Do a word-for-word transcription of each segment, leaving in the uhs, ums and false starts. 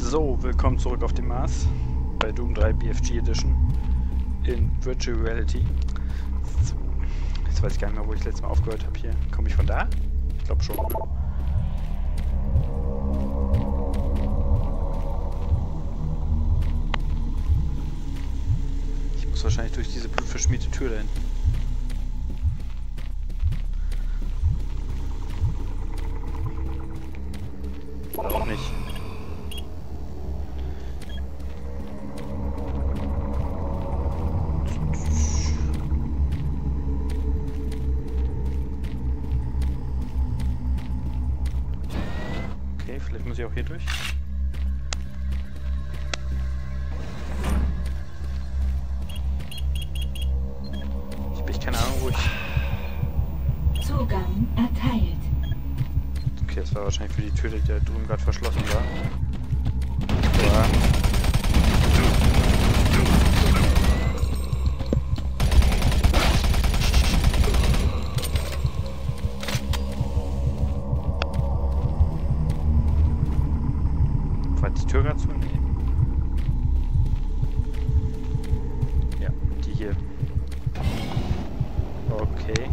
So, willkommen zurück auf dem Mars bei Doom drei B F G Edition in Virtual Reality. So, jetzt weiß ich gar nicht mehr, wo ich das letzte Mal aufgehört habe hier. Komme ich von da? Ich glaube schon. Ne? Ich muss wahrscheinlich durch diese blutverschmierte Tür dahin. Oder auch nicht. Okay, vielleicht muss ich auch hier durch. Ich habe echt keine Ahnung, wo ich... Zugang erteilt. Okay, das war wahrscheinlich für die Tür, die da drüben gerade verschlossen war. Aber war die Tür gerade zu? Nee. Ja, die hier. Okay.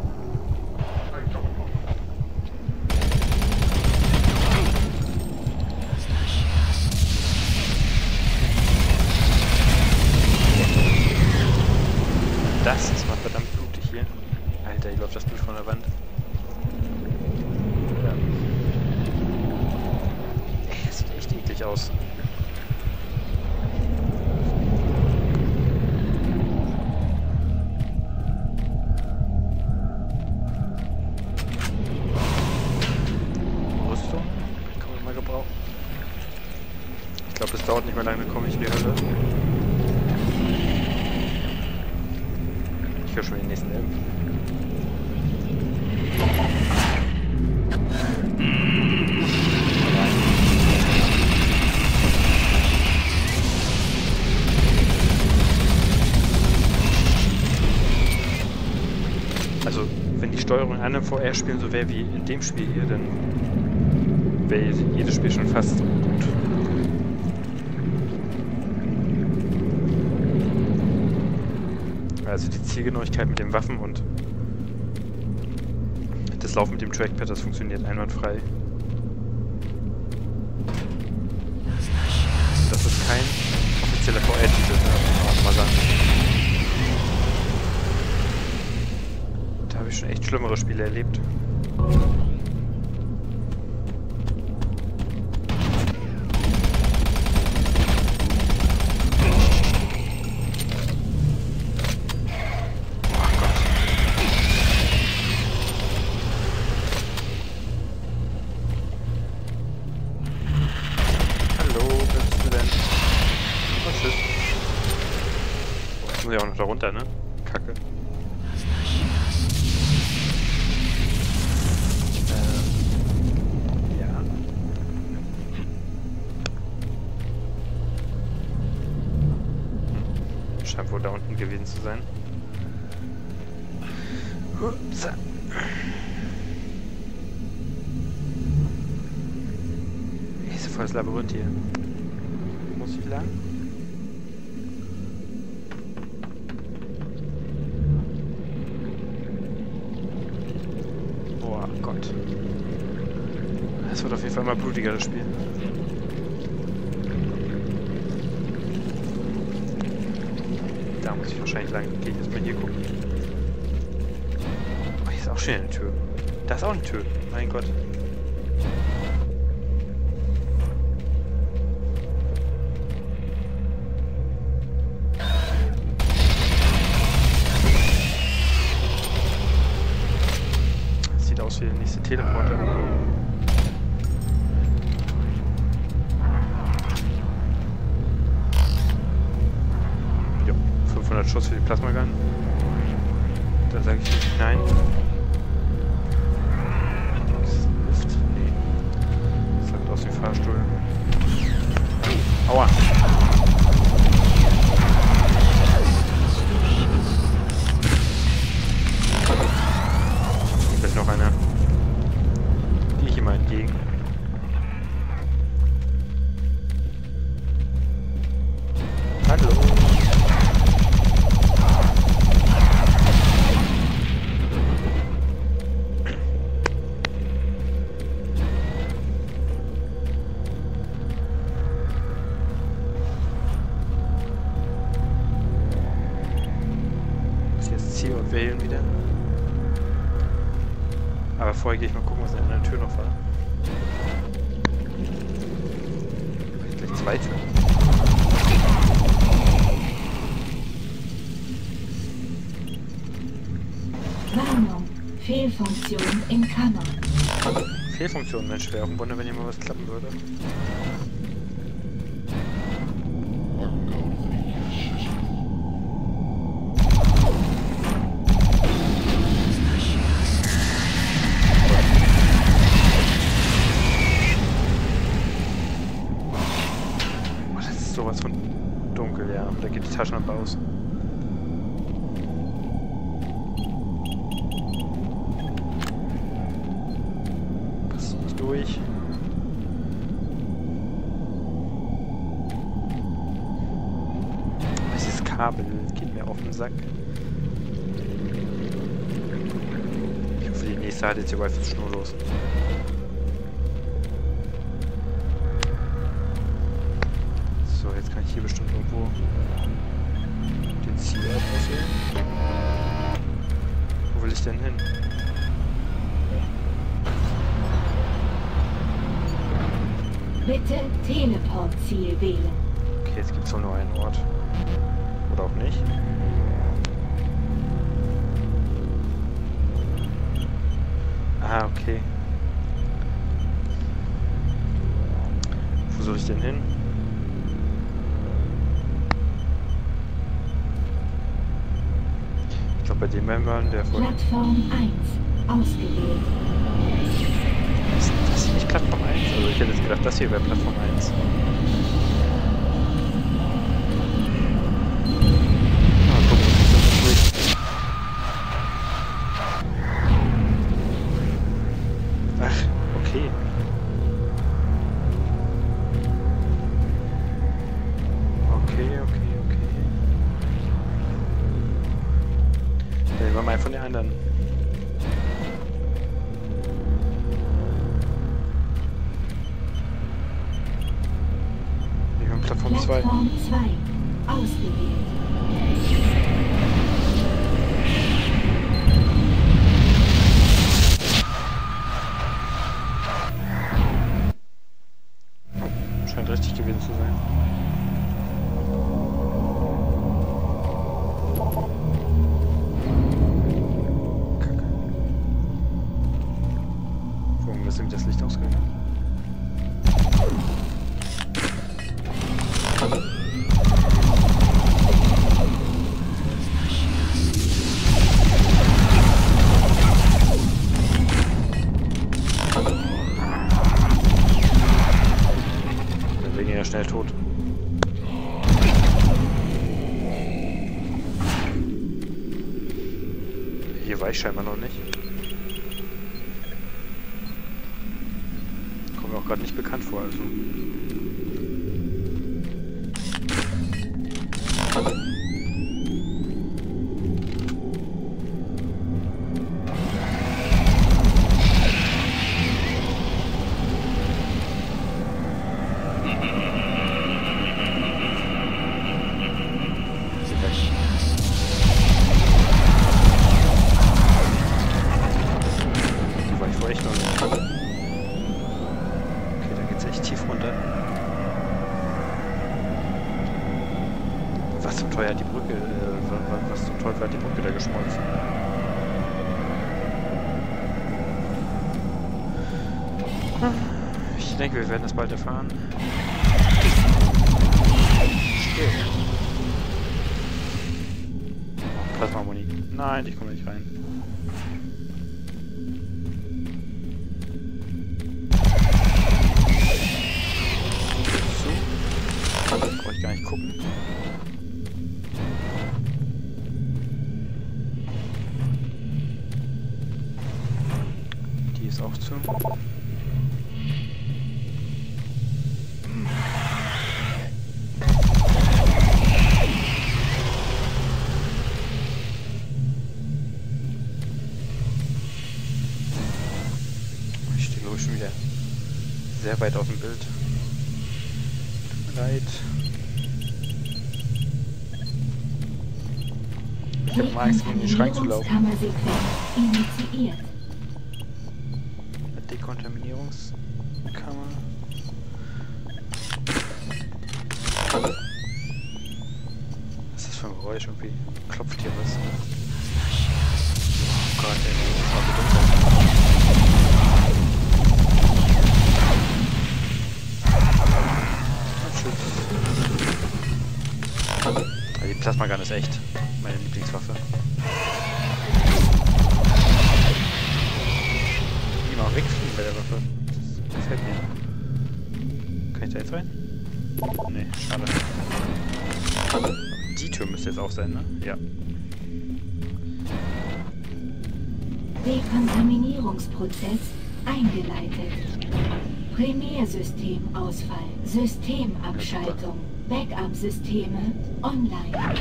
Das ist mal verdammt blutig hier. Alter, hier läuft das Blut von der Wand. Ja. Ey, das sieht echt eklig aus. Rüstung? Kann man mal gebrauchen. Ich glaube, es dauert nicht mehr lange, dann komme ich in die Hölle. Ich höre schon den nächsten Elb. Also, wenn die Steuerung in einem V R-Spielen so wäre wie in dem Spiel hier, dann wäre jedes Spiel schon fast gut. Also die Zielgenauigkeit mit den Waffen und das Laufen mit dem Trackpad, das funktioniert einwandfrei. Das ist kein offizieller V R-Titel, kann man mal sagen. Da habe ich schon echt schlimmere Spiele erlebt. Muss ich auch noch da runter, ne? Kacke. Ähm, ja. Hm. Scheint wohl da unten gewesen zu sein. Upsa. Hier ist voll das Labyrinth hier. Muss ich lang? Gott. Es wird auf jeden Fall immer blutiger, das Spiel. Da muss ich wahrscheinlich lang. Okay, jetzt mal hier gucken. Oh, hier ist auch schon eine Tür. Da ist auch eine Tür. Mein Gott. Aus wie der nächste Teleporter. Jo, fünfhundert Schuss für die Plasmagun. Da sage ich nicht nein. Luft? Nee. Das sieht aus wie ein Fahrstuhl. Aua! Vielleicht noch einer. Gehe ich ihm mal entgegen. wählen wieder. Aber vorher gehe ich mal gucken, was in der Tür noch war. Vielleicht gleich zwei Türen. Warnung. Fehlfunktion in Kammer. Fehlfunktion, Mensch, wäre auch ein Wunder, wenn hier mal was klappen würde. Oh, das ist sowas von dunkel, ja. Da geht die Taschenlampe aus. Durch. Dieses Kabel geht mir auf den Sack. Ich hoffe, die nächste hat jetzt hier weiß schnurlos. So, jetzt kann ich hier bestimmt irgendwo den Zielort auswählen. Wo will ich denn hin? Bitte Teleport-Ziel wählen. Okay, jetzt gibt es wohl nur einen Ort. Oder auch nicht. Ah, okay. Wo soll ich denn hin? Ich glaube, bei dem waren der vorhin. Plattform eins ausgewählt. Ist das nicht Plattform eins? Also ich hätte jetzt gedacht, das hier wäre Plattform eins. Ah, guck mal, das ist durch. Ach, okay. Okay, okay, okay. Dann nehmen wir mal einen von den anderen. Plattform zwei. Plattform zwei ausgewählt. Oh, scheint richtig gewesen zu sein. Kacke. Warum ist nämlich das Licht ausgegangen? Schnell tot. Hier war ich scheinbar noch nicht. Kommt mir auch gerade nicht bekannt vor, also. Was zum Teufel hat die Brücke, äh, was zum Teufel hat die Brücke da geschmolzen? Ich denke, wir werden das bald erfahren. Still. Plasma-Muni. Nein, ich komme nicht rein. So. Brauche ich gar nicht gucken. Die ist auch zu. Ich stehe, glaube ich, schon wieder sehr weit auf dem Bild. Tut mir leid. Ich habe mal Angst, gegen den Schrank zu laufen. Dekontaminierungskammersequenz initiiert. Dekontaminierungskammer. Was ist das für ein Geräusch? Irgendwie klopft hier was. Oh Gott, ey, das ist mal bedunkel. Also die Plasmagun ist echt meine Lieblingswaffe. Die mal wegfliegen bei der Waffe. Das gefällt mir. Kann ich da jetzt rein? Nee, schade. Die Tür müsste jetzt auch sein, ne? Ja. Dekontaminierungsprozess eingeleitet. Primärsystemausfall. Systemabschaltung. Backup-Systeme online. Kann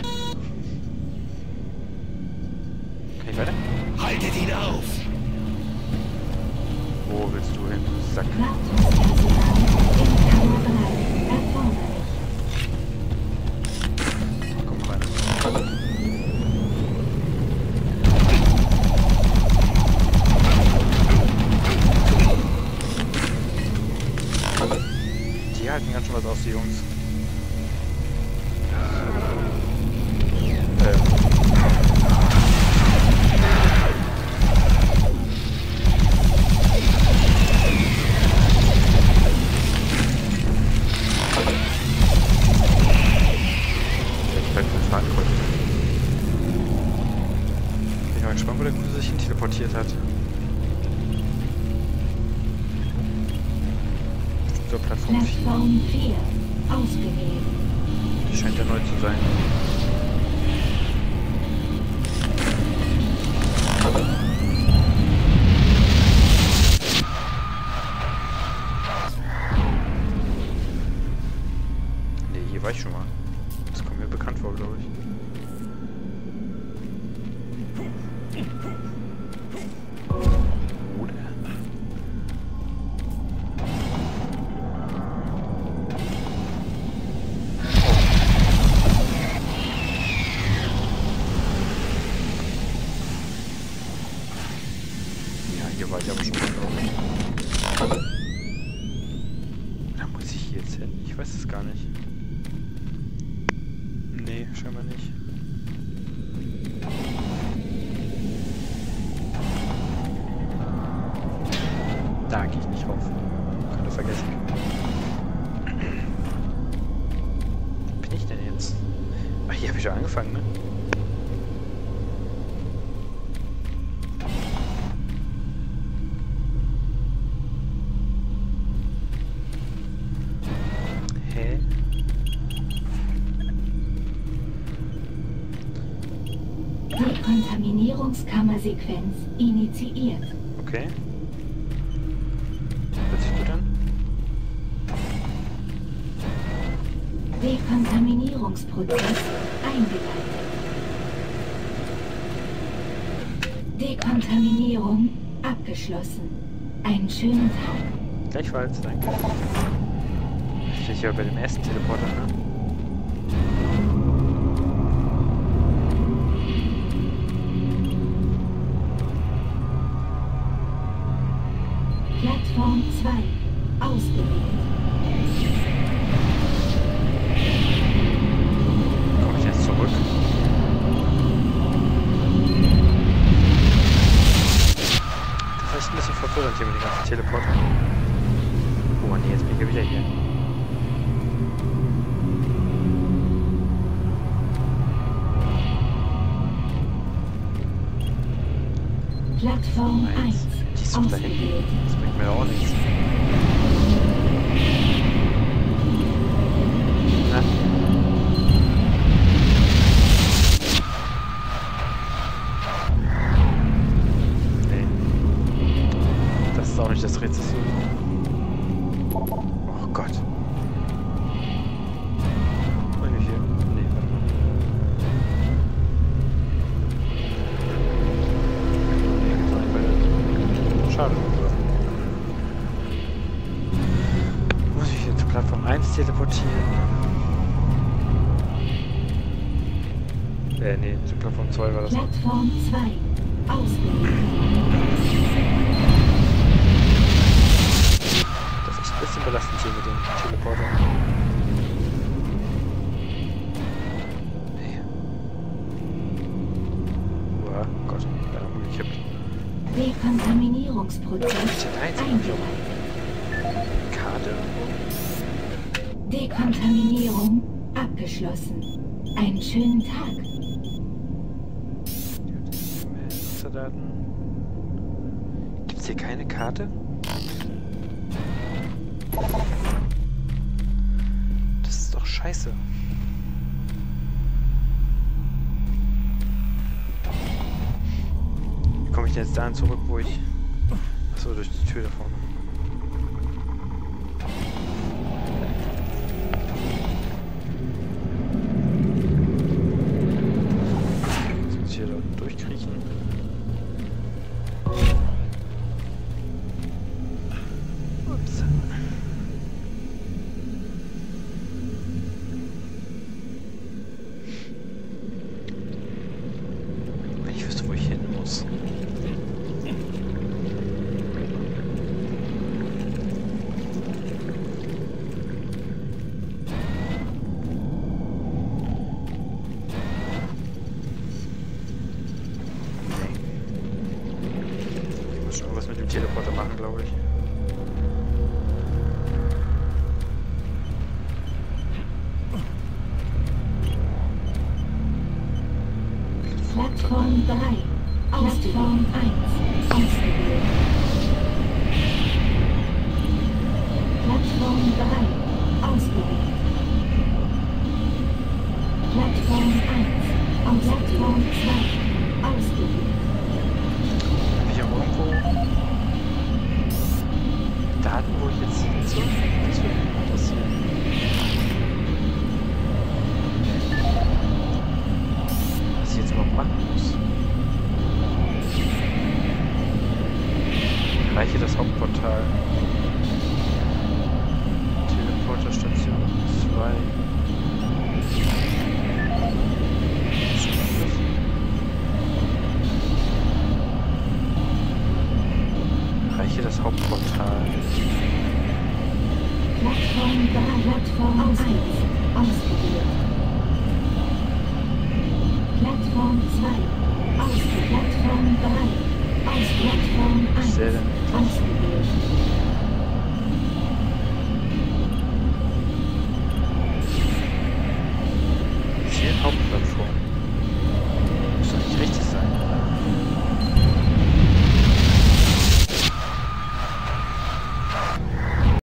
ich weiter? Haltet ihn auf! Wo willst du hin? Sack. Wartungspersonal im Kammerbereich erforderlich. Komm rein. Die halten ganz schön was aus, die Jungs. Ähm. Ich bin mal gespannt, wo der Gute sich hin teleportiert hat. Zur Plattform vier. Plattform vier. Ausgewählt. Die scheint ja neu zu sein. Ne, hier war ich schon mal. Das kommt mir bekannt vor, glaube ich. Oder? Ja, hier war ich aber schon mal, glaube ich. Da muss ich jetzt hin? Ich weiß es gar nicht. Nee, scheinbar nicht. Da gehe ich nicht rauf. Könnt ihr vergessen. Wo bin ich denn jetzt? Ach, hier habe ich schon angefangen, ne? Hä? Dekontaminierungskammersequenz initiiert. Okay. Hört sich gut an. Dekontaminierungsprozess eingeleitet. Dekontaminierung abgeschlossen. Einen schönen Tag. Gleichfalls, danke. Stehe ich ja bei dem ersten Teleporter, ne? Plattform zwei. Ausgewählt. Komme ich jetzt zurück? Das ist echt ein bisschen verwirrend hier mit den ganzen Teleportern. Oh nee, jetzt bin ich ja wieder hier. Plattform eins. Die ist doch da hinten. Ausgewählt. Das bringt mir auch nichts. Na? Nee. Das ist auch nicht das Rätsel. Oh Gott. Oh, hier, hier. Nee, warte mal. Nee, geht's auch nicht weiter. Schade. Muss ich jetzt Plattform eins teleportieren? Äh, nee, zu Plattform zwei war das. Plattform zwei. Ausgewählt. Das ist ein bisschen belastend hier mit dem Teleporter. Nee. Uah, Gott, da haben wir gekippt. Dekontaminierungsprozess eingeleitet. Karte. Dekontaminierung abgeschlossen. Einen schönen Tag. Nutzerdaten. Gibt's hier keine Karte? Das ist doch scheiße. Wie komme ich denn jetzt dahin zurück, wo ich... Achso, durch die Tür da vorne. Jetzt muss ich hier da durchkriechen. Ups. Wenn ich wüsste, wo ich hin muss. Ich muss schon was mit dem Teleporter machen, glaube ich. Plattform drei. Plattform eins. Ausgewählt. Plattform drei. Ausgewählt. Plattform eins. Aus Plattform zwei. Ausgewählt. Habe ich auch irgendwo Daten, wo ich jetzt sitze? Das würde mich interessieren. Was ich jetzt überhaupt machen muss. Erreiche das Hauptportal. Teleporterstation zwei. Erreiche das Hauptportal. Plattform drei. Plattform eins. Ausgewählt. Plattform zwei. Aus Plattform drei. Aus Plattform Sehr eins. denn. Ausgewählt.